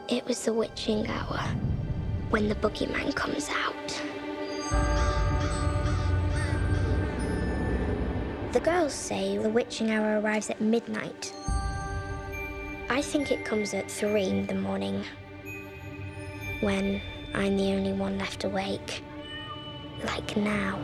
It was the witching hour, when the boogeyman comes out. The girls say the witching hour arrives at midnight. I think it comes at 3 in the morning, when I'm the only one left awake, like now.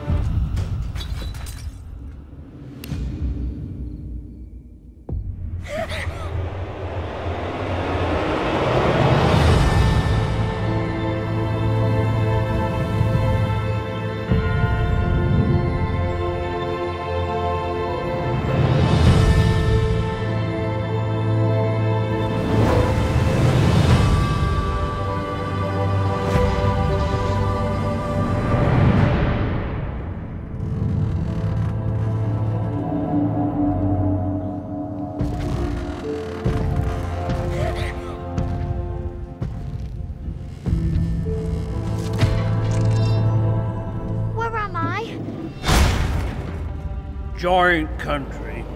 Giant country.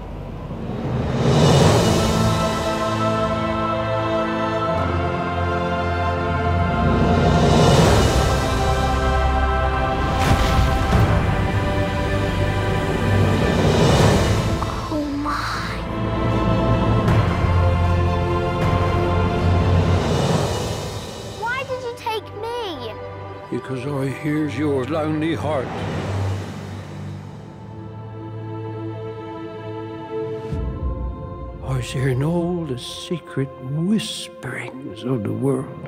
Oh my. Why did you take me? Because I hears your lonely heart. I was hearing all the secret whisperings of the world.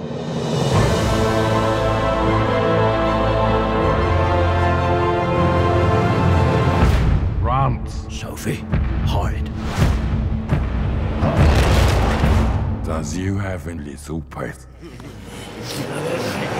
Run! Sophie, hide. Does you have a little pet?